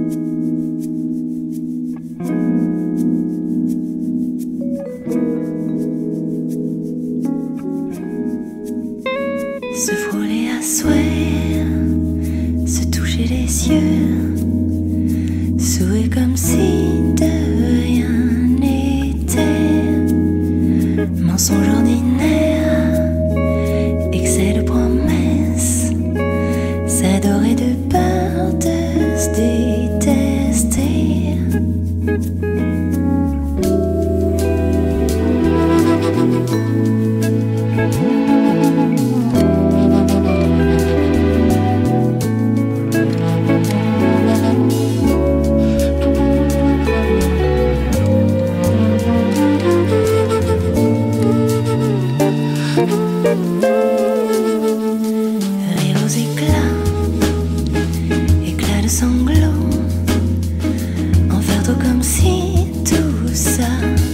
Se frôler à souhait, se toucher les yeux, sourire comme si de rien n'était. Mensonge ordinaire, excès de promesses, s'adorer de peur de se détester. Rire aux éclats, sanglots, en faire tout comme si tout ça